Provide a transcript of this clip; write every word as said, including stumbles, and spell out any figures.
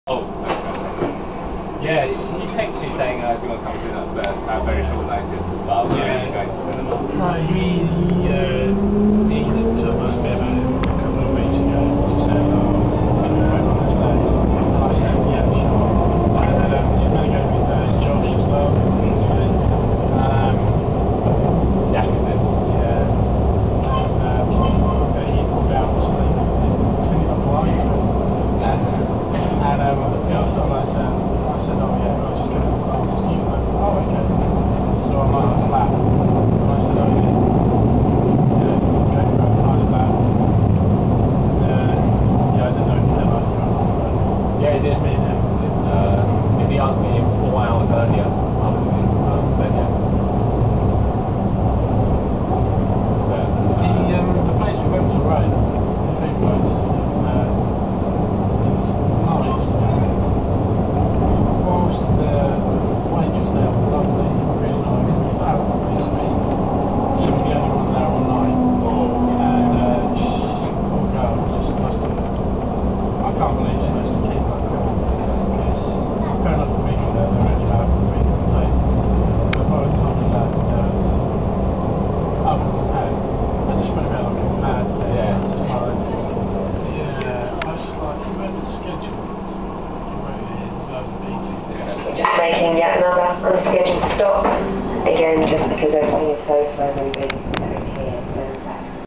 Oh, okay. Yeah, you technically saying uh, if you want to come to that, but at very short notice, but I'm yeah. going to cinema. No, he, uh, he took us a bit of a couple of weeks ago. He said, oh, can we wait on this day? And I said, yeah, sure. And then um, you're going to go with uh, Josh as well. Um, yeah, yeah. And um, yeah, he pulled out obviously cleaning up the light. And um, yeah, so I said, I said, oh yeah, I was just going to oh, just you know, oh okay. So I'm on his lap. And I said, oh yeah, yeah, go for a nice lap. And uh, yeah, I didn't know if he had a nice lap or not, but yeah, it did. me and him. Uh, if he asked me four hours earlier, I would have been, um, then yeah. But the, um, the place we went was alright. The food was, it was, uh, it was nice. Whilst the waitress there was lovely, really nice, really loud, really sweet, she was the only one there all night. And uh, she, poor girl, just must have, I can't believe she managed to keep like that. Because fair enough for me, there were only about three tables. But by the time we left, there was up to ten. And just went around like a mad thing. Yeah. It was just like, yeah, I was just like, whoever's schedule, whoever it is, deserves a beating. Just making yet another unscheduled stop. Again, just because everything is so slow moving.